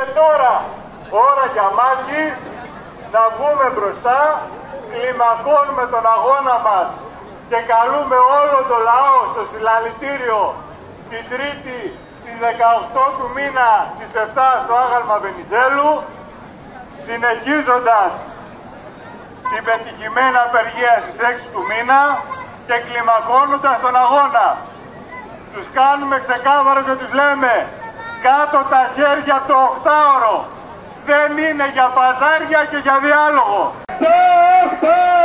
τώρα ώρα για μάχη, να βγούμε μπροστά, κλιμακώνουμε τον αγώνα μας και καλούμε όλο το λαό στο συλλαλητήριο την Τρίτη στις 18 του μήνα στις 7 στο άγαλμα Βενιζέλου, συνεχίζοντας την πετυχημένη απεργία στις 6 του μήνα και κλιμακώνοντας τον αγώνα. Τους κάνουμε ξεκάθαρο και τους λέμε κάτω τα χέρια το 8ωρο. Δεν είναι για παζάρια και για διάλογο. Το 8ωρο!